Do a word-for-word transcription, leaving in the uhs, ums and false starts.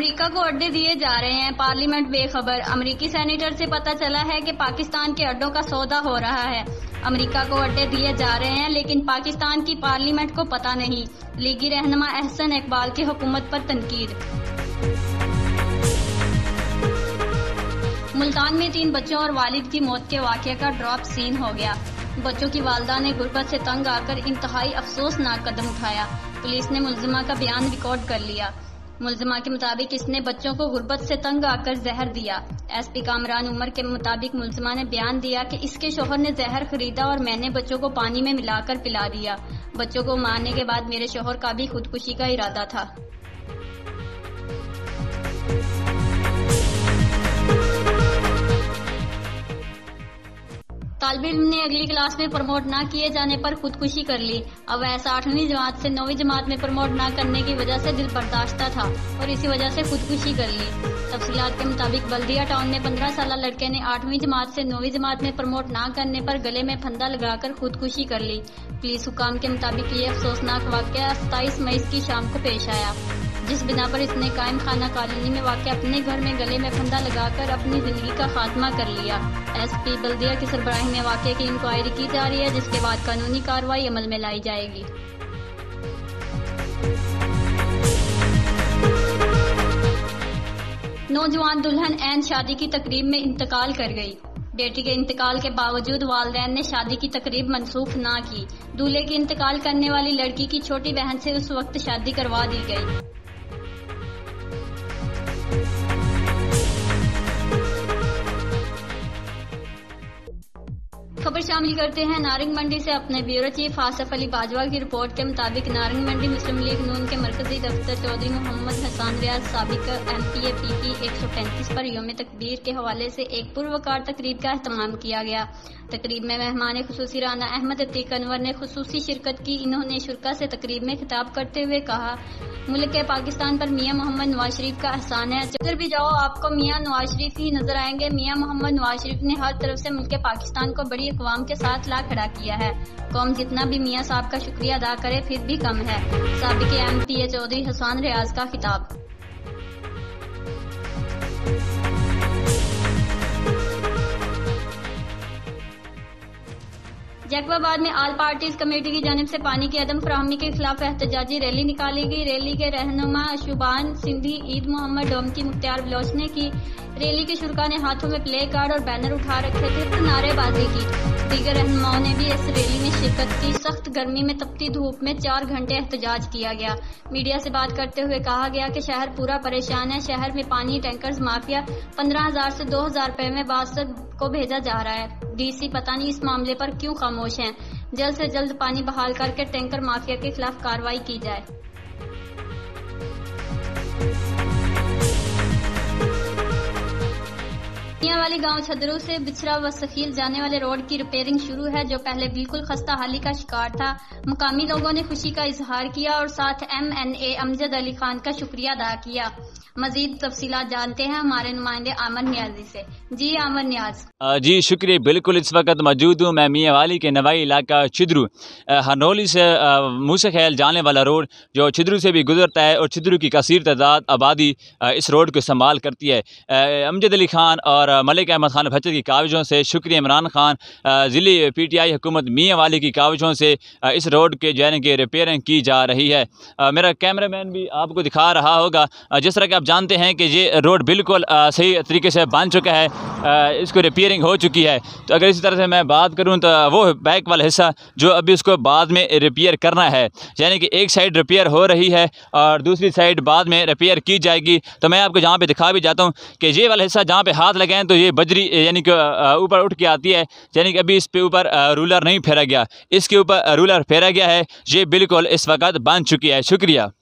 امریکہ کو اڈے دیے جا رہے ہیں، پارلیمنٹ بے خبر۔ امریکی سینیٹر سے پتہ چلا ہے کہ پاکستان کے اڈوں کا سودا ہو رہا ہے۔ امریکہ کو اڈے دیے جا رہے ہیں لیکن پاکستان کی پارلیمنٹ کو پتہ نہیں۔ لیگی رہنما احسن اقبال کی حکومت پر تنقید۔ ملتان میں تین بچوں اور والد کی موت کے واقعے کا ڈراپ سین ہو گیا۔ بچوں کی والدہ نے غربت سے تنگ آ کر انتہائی افسوسناک قدم اٹھایا۔ پولیس نے ملزمہ کا بیان ریکارڈ کر لیا۔ ملزمہ کے مطابق اس نے بچوں کو غربت سے تنگ آ کر زہر دیا۔ ایس پی کامران عمر کے مطابق ملزمہ نے بیان دیا کہ اس کے شوہر نے زہر خریدا اور میں نے بچوں کو پانی میں ملا کر پلا دیا۔ بچوں کو مارنے کے بعد میرے شوہر کا بھی خودکشی کا ارادہ تھا۔ طالب علم نے اگلی کلاس میں پروموٹ نہ کیے جانے پر خودکشی کر لی۔ اب ایسا آٹھویں جماعت سے نویں جماعت میں پروموٹ نہ کرنے کی وجہ سے دل برداشتہ تھا اور اسی وجہ سے خودکشی کر لی۔ تفصیلات کے مطابق بلدیہ ٹاؤن میں پندرہ سالہ لڑکے نے آٹھویں جماعت سے نویں جماعت میں پروموٹ نہ کرنے پر گلے میں پھندا لگا کر خودکشی کر لی۔ پولیس حکام کے مطابق یہ افسوسناک واقعہ ستائیس مئی کی شام کو پیش آیا، جس بنا پر اس نے قائم خانہ کالونی میں واقع اپنے گھر میں گلے میں پھندا لگا کر اپنی زندگی کا خاتمہ کر لیا۔ ایس پی بلدیہ کی سربراہی میں واقعے کی انکوائری کی جا رہی ہے، جس کے بعد قانونی کارروائی عمل میں لائی جائے گی۔ نوجوان دلہن عین شادی کی تقریب میں انتقال کر گئی۔ بیٹی کے انتقال کے باوجود والدین نے شادی کی تقریب منسوخ نہ کی۔ دولہے کی انتقال کرنے والی لڑکی کی چھوٹی بہن سے اس وقت شادی کروا دی گئی۔ خبر شامل کرتے ہیں نارنگ منڈی سے اپنے بیورو چیف آصف علی باجوہ کی رپورٹ کے مطابق نارنگ منڈی مسلم لیگ نون کے مرکزی دفتر چودھری محمد حسان ریاض سابق ایم پی اے پی پی ایک سو پینتیس پر یوم تکبیر کے حوالے سے ایک پروقار تقریب کا اہتمام کیا گیا۔ تقریب میں مہمان خصوصی رانا احمد عتیق انور نے خصوصی شرکت کی۔ انہوں نے شرکا سے تقریب میں خطاب کرتے ہوئے کہا، ملک کے پاکستان پر میاں محمد نواز شریف کا احسان ہے، جدھر بھی جاؤ آپ کو میاں نواز شریف ہی نظر آئیں گے۔ میاں محمد نواز شریف نے ہر طرف سے ملک پاکستان کو بڑی اقوام کے ساتھ لا کھڑا کیا ہے۔ قوم جتنا بھی میاں صاحب کا شکریہ ادا کرے پھر بھی کم ہے۔ سابق ایم پی اے چودھری حسان ریاض کا خطاب۔ جیکب آباد میں آل پارٹیز کمیٹی کی جانب سے پانی کی عدم فراہمی کے خلاف احتجاجی ریلی نکالی گئی۔ ریلی کے رہنما شوبان سندھی، عید محمد ڈومکی، مختار بلوچ نے کی۔ ریلی کے شرکا نے ہاتھوں میں پلے کارڈ اور بینر اٹھا رکھے تھے تو نعرے بازی کی۔ دیگر رہنماؤں نے بھی اس ریلی میں شرکت کی۔ سخت گرمی میں تپتی دھوپ میں چار گھنٹے احتجاج کیا گیا۔ میڈیا سے بات کرتے ہوئے کہا گیا کہ شہر پورا پریشان ہے۔ شہر میں پانی ٹینکرز مافیا پندرہ ہزار سے دو ہزار روپے میں باسط کو بھیجا جا رہا ہے۔ ڈی سی پتہ نہیں اس معاملے پر کیوں خاموش ہیں۔ جلد سے جلد پانی بحال کر کے ٹینکر مافیا کے خلاف کارروائی کی جائے۔ میاں والی گاؤں چھدرو سے بچھرا و سخیل جانے والے روڈ کی ریپیئرنگ شروع ہے، جو پہلے بالکل خستہ حالی کا شکار تھا۔ مقامی لوگوں نے خوشی کا اظہار کیا اور ساتھ M N A Amjad Ali Khan کا شکریہ ادا کیا۔ مزید تفصیلات جانتے ہیں ہمارے نمائندے عامر نیازی سے۔ جی عامر نیاز۔ جی شکریہ، بالکل اس وقت موجود ہوں میں میاں والی کے نوائی علاقہ چھدرو۔ ہرنولی سے موسی خیل جانے والا روڈ جو چھدرو سے بھی گزرتا ہے اور چھدرو کی کثیر تعداد آبادی اس روڈ کو استعمال کرتی ہے۔ امجد علی خان اور ملک احمد خان بھچر کی کاوشوں سے، شکریہ عمران خان ضلعی پی ٹی آئی حکومت میاں والی کی کاوشوں سے اس روڈ کے جو ہے کہ ریپیئرنگ کی جا رہی ہے۔ میرا کیمرہ مین بھی آپ کو دکھا رہا ہوگا، جس طرح کہ آپ جانتے ہیں کہ یہ روڈ بالکل صحیح طریقے سے بن چکا ہے، اس کو ریپیئرنگ ہو چکی ہے۔ تو اگر اسی طرح سے میں بات کروں تو وہ بیک والا حصہ جو ابھی اس کو بعد میں ریپیئر کرنا ہے، یعنی کہ ایک سائڈ ریپیئر ہو رہی ہے اور دوسری سائڈ بعد میں ریپیئر کی جائے گی۔ تو میں آپ کو جہاں پہ دکھا بھی جاتا ہوں کہ یہ والا حصہ جہاں پہ ہاتھ لگائیں تو یہ بجری یعنی کہ اوپر اٹھ کے آتی ہے، یعنی کہ ابھی اس پہ اوپر رولر نہیں پھیرا گیا، اس کے اوپر رولر پھیرا گیا ہے۔ یہ بالکل اس وقت بن چکی ہے۔ شکریہ۔